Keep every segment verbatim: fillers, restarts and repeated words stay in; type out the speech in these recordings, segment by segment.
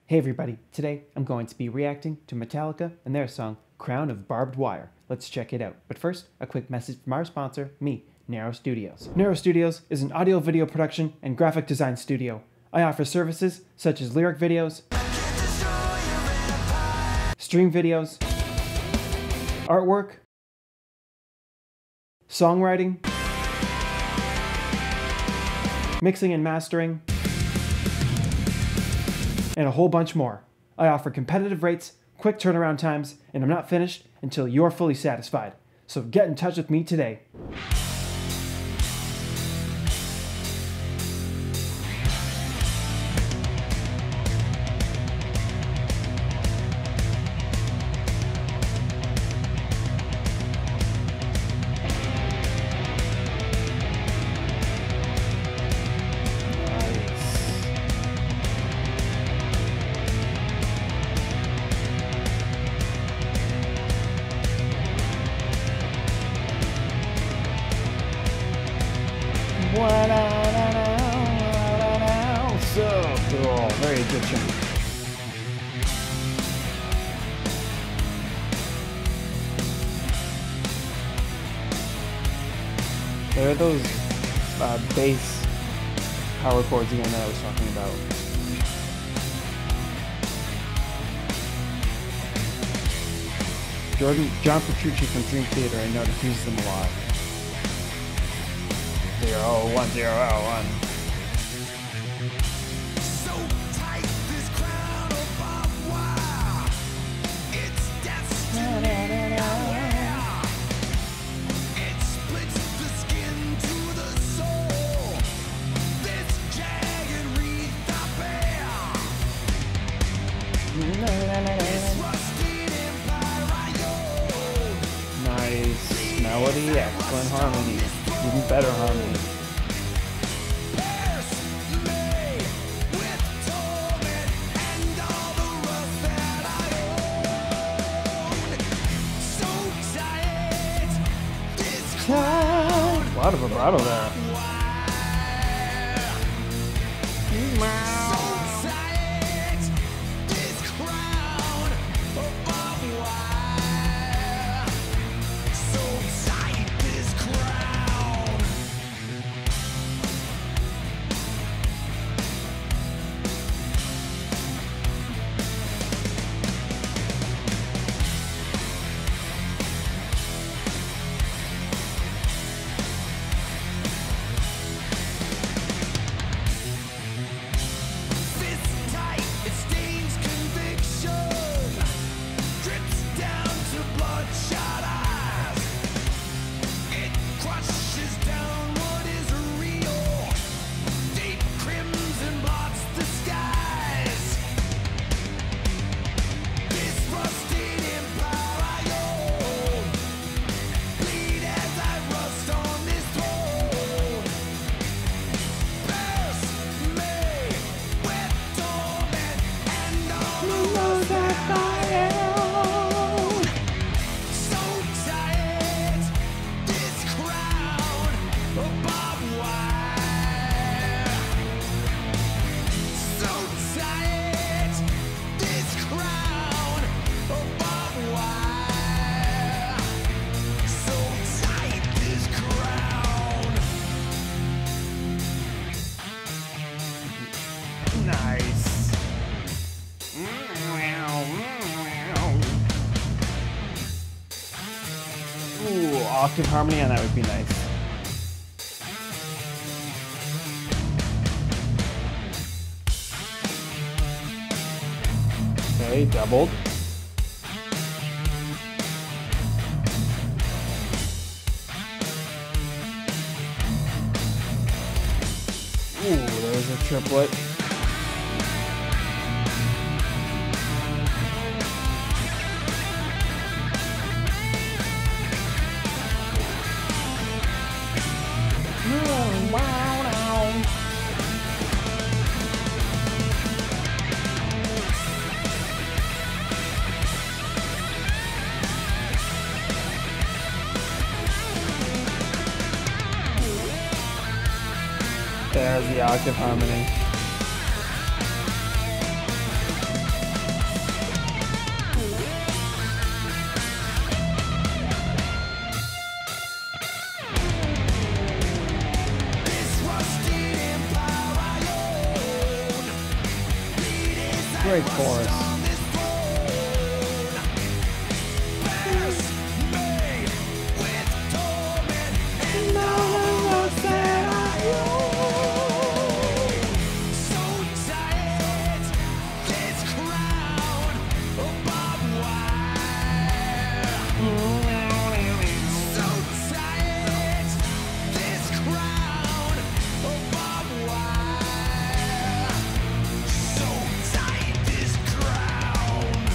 Hey everybody, today I'm going to be reacting to Metallica and their song Crown of Barbed Wire. Let's check it out. But first, a quick message from our sponsor, me, Narrow Studios. Narrow Studios is an audio video production and graphic design studio. I offer services such as lyric videos, stream videos, artwork, songwriting, mixing and mastering, and a whole bunch more. I offer competitive rates, quick turnaround times, and I'm not finished until you're fully satisfied. So get in touch with me today. So cool, very Egyptian. There are those uh, bass power chords again that I was talking about. Jordan, John Petrucci from Dream Theater, I noticed uses them a lot. Zero, one, zero, one. So tight, this crown of barbed wire. It's destiny nowhere. It splits the skin to the soul. This jagged wreath I bear. This rusted empire I own. Nice melody, excellent harmony, even better harmony. Pierce me with torment and all the rust that I own. So tight, this crown A lot of vibrato there. wire. So tight, this crown of barbed wire. So tight, this crown. Fist tight, it stains conviction. Drips down to bloodshot eyes. It crushes down what is real. Deep crimson blots the skies. This rusted empire I own. Bleed as I rust on this throne. Pierce me with torment and all the rust that I own. So tight, this crown of barbed wire. So tight, this crown of barbed wire. So tight, this crown. Nice. Ooh, octave harmony on that would be nice. Okay, doubled. Ooh, there's a triplet. There's the octave harmony. Great chorus. on this throne. Bears me with torment and all the roads that I own. So tight, this crown of barbed wire. So tight, this crown of barbed wire. So tight, this crown.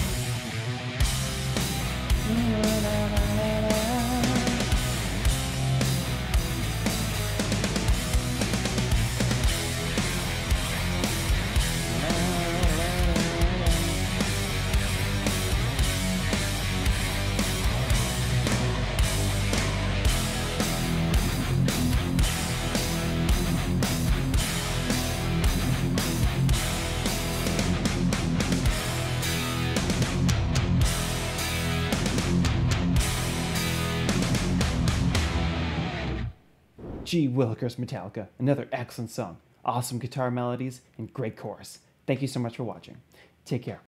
Gee Willikers Metallica, another excellent song. Awesome guitar melodies and great chorus. Thank you so much for watching. Take care.